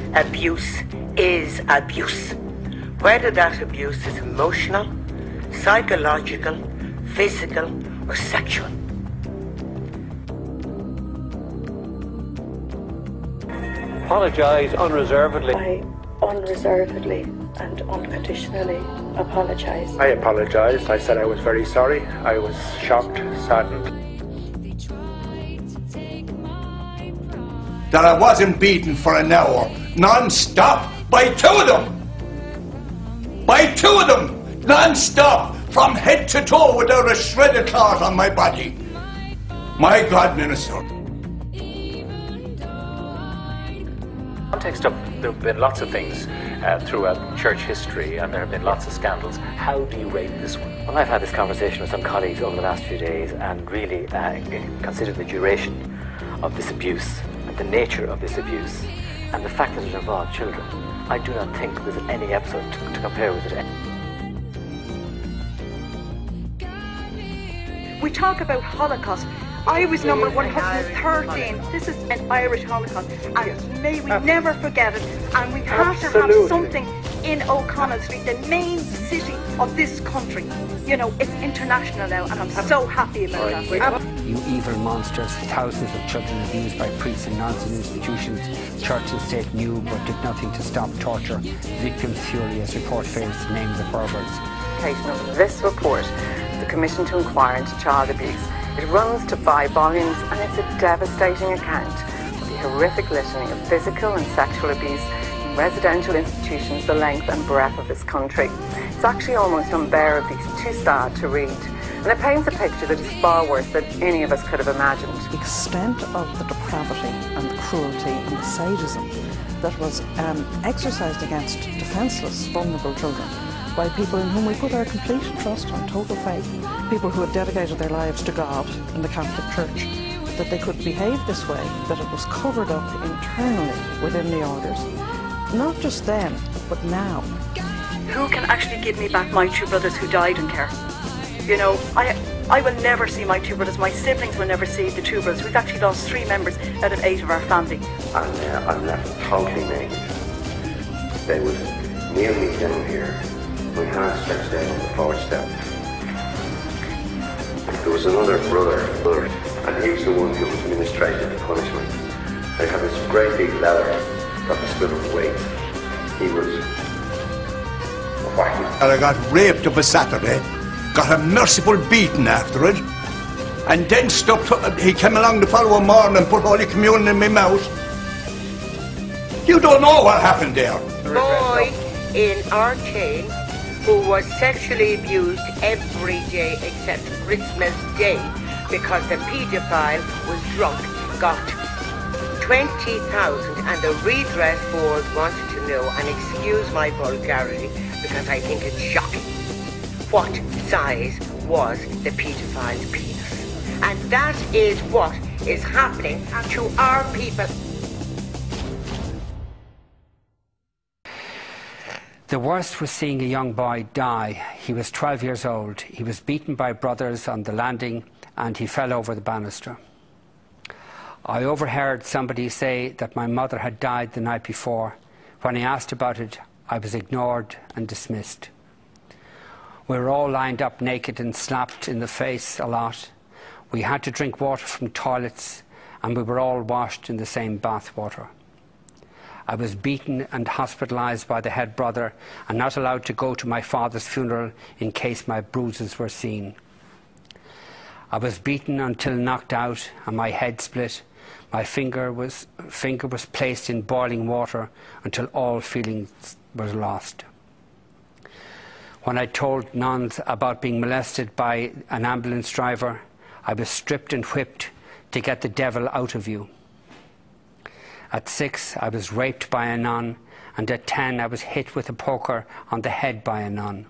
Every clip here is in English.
Abuse is abuse. Whether that abuse is emotional, psychological, physical, or sexual. Apologise unreservedly. I unreservedly and unconditionally apologise. I apologised. I said I was very sorry. I was shocked, saddened. That I wasn't beaten for an hour, non-stop, by two of them! By two of them! Non-stop, from head to toe, without a shred of cloth on my body. My God, Minister. Context of, there have been lots of things throughout church history, and there have been lots of scandals. How do you rate this one? Well, I've had this conversation with some colleagues over the last few days, and really consider the duration of this abuse and the nature of this abuse and the fact that it involved children. I do not think there's any episode to compare with it. We talk about Holocaust. I was number 113. This is an Irish Holocaust, and may we never forget it. And we have to have something in O'Connell Street, the main city of this country. You know, it's international now, and I'm so happy about that. You evil monsters, thousands of children abused by priests and nuns in institutions. Church and state knew but did nothing to stop torture. Victims furious, report fails to name the perverts. Of this report, the Commission to Inquire into Child Abuse. It runs to 5 volumes, and it's a devastating account of the horrific litany of physical and sexual abuse in residential institutions the length and breadth of this country. It's actually almost unbearably too sad to read, and it paints a picture that is far worse than any of us could have imagined. The extent of the depravity and the cruelty and the sadism that was exercised against defenceless, vulnerable children by people in whom we put our complete trust and total faith, people who had dedicated their lives to God in the Catholic Church, that they could behave this way, that it was covered up internally within the orders, not just then, but now. Who can actually give me back my 2 brothers who died in care? You know, I will never see my 2 brothers. My siblings will never see the 2 brothers. We've actually lost 3 members out of 8 of our family. And I'm left totally naked. They would kneel me down here, my hands stretched out on the forward step. There was another brother, and he was the one who was administrating the punishment. They had this great big leather that was filled with weight. He was whacking. And I got raped up a Saturday, got a merciful beating after it, and then he came along the following morning and put Holy Communion in my mouth. You don't know what happened there. Boy in our chain who was sexually abused every day except Christmas Day because the paedophile was drunk, got 20,000, and the redress board wanted to know, and excuse my vulgarity because I think it's shocking, what size was the paedophile's penis. And that is what is happening to our people. The worst was seeing a young boy die. He was 12 years old. He was beaten by brothers on the landing and he fell over the banister. I overheard somebody say that my mother had died the night before. When I asked about it, I was ignored and dismissed. We were all lined up naked and slapped in the face a lot. We had to drink water from toilets and we were all washed in the same bath water. I was beaten and hospitalised by the head brother and not allowed to go to my father's funeral in case my bruises were seen. I was beaten until knocked out and my head split. My finger was placed in boiling water until all feelings were lost. When I told nuns about being molested by an ambulance driver, I was stripped and whipped to get the devil out of you. At 6, I was raped by a nun, and at 10, I was hit with a poker on the head by a nun.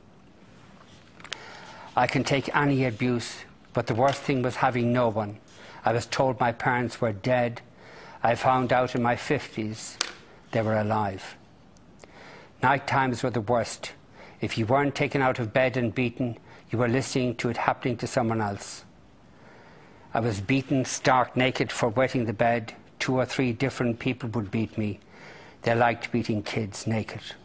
I can take any abuse, but the worst thing was having no one. I was told my parents were dead. I found out in my 50s they were alive. Night times were the worst. If you weren't taken out of bed and beaten, you were listening to it happening to someone else. I was beaten stark naked for wetting the bed. 2 or 3 different people would beat me. They liked beating kids naked.